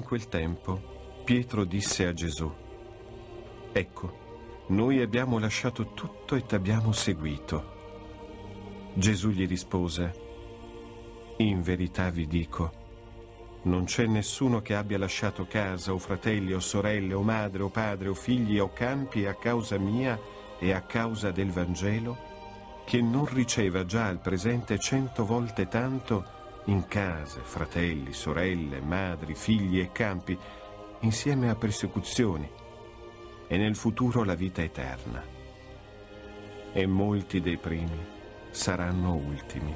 quel tempo Pietro disse a Gesù: «Ecco, noi abbiamo lasciato tutto e t'abbiamo seguito». Gesù gli rispose: «In verità vi dico, non c'è nessuno che abbia lasciato casa o fratelli o sorelle o madre o padre o figli o campi a causa mia e a causa del Vangelo, che non riceva già al presente 100 volte tanto in case, fratelli, sorelle, madri, figli e campi, insieme a persecuzioni, e nel futuro la vita eterna. E molti dei primi saranno ultimi,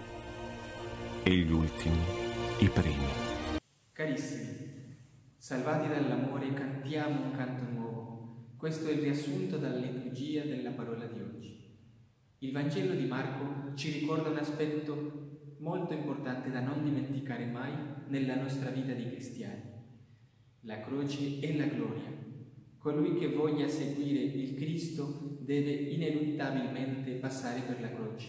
e gli ultimi i primi». Carissimi, salvati dall'amore, cantiamo un canto nuovo. Questo è il riassunto dalla liturgia della parola di oggi. Il Vangelo di Marco ci ricorda un aspetto molto importante da non dimenticare mai nella nostra vita di cristiani: la croce e la gloria. Colui che voglia seguire il Cristo deve ineluttabilmente passare per la croce.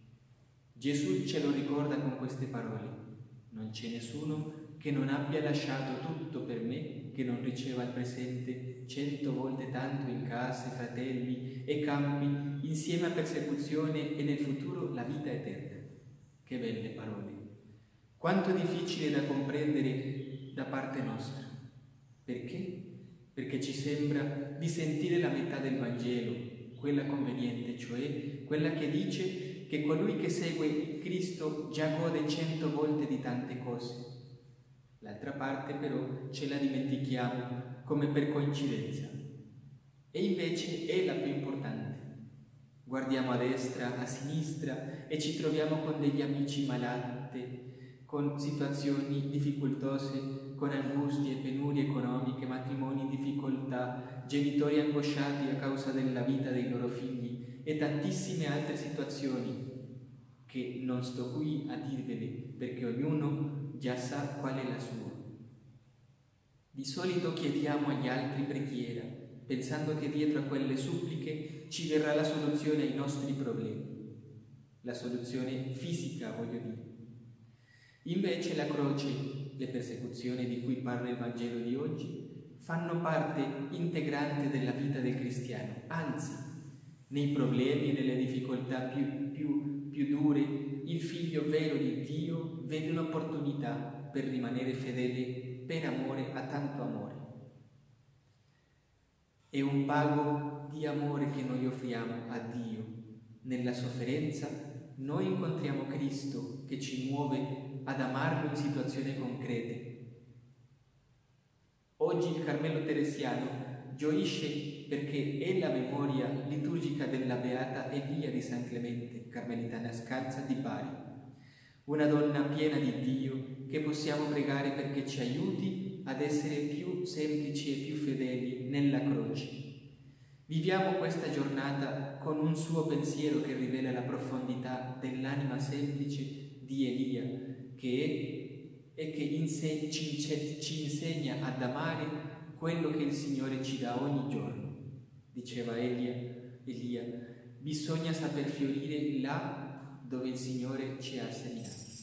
Gesù ce lo ricorda con queste parole: non c'è nessuno che non abbia lasciato tutto per me, che non riceva al presente 100 volte tanto in case, fratelli e campi, insieme a persecuzione e nel futuro la vita eterna. Che belle parole! Quanto difficile da comprendere da parte nostra. Perché? Perché ci sembra di sentire la metà del Vangelo, quella conveniente, cioè quella che dice che colui che segue il Cristo già gode 100 volte di tante cose. L'altra parte però ce la dimentichiamo come per coincidenza. E invece è la più importante. Guardiamo a destra, a sinistra e ci troviamo con degli amici malate, con situazioni difficoltose, con angustie, penurie economiche, matrimoni in difficoltà, genitori angosciati a causa della vita dei loro figli e tantissime altre situazioni che non sto qui a dirvele perché ognuno già sa qual è la sua. Di solito chiediamo agli altri preghiera, pensando che dietro a quelle suppliche ci verrà la soluzione ai nostri problemi, la soluzione fisica, voglio dire. Invece la croce, le persecuzioni di cui parla il Vangelo di oggi, fanno parte integrante della vita del cristiano, anzi, nei problemi e nelle difficoltà più dure, il Figlio vero di Dio vede un'opportunità per rimanere fedele per amore a tanto amore. È un pago di amore che noi offriamo a Dio. Nella sofferenza noi incontriamo Cristo che ci muove ad amarlo in situazioni concrete. Oggi il Carmelo Teresiano gioisce perché è la memoria liturgica della Beata Elia di San Clemente, carmelitana scalza di Bari, una donna piena di Dio che possiamo pregare perché ci aiuti ad essere più semplici e più fedeli nella croce. Viviamo questa giornata con un suo pensiero che rivela la profondità dell'anima semplice di Elia, che è e che ci insegna ad amare quello che il Signore ci dà ogni giorno. Diceva Elia, bisogna saper fiorire là dove il Signore ci ha segnato.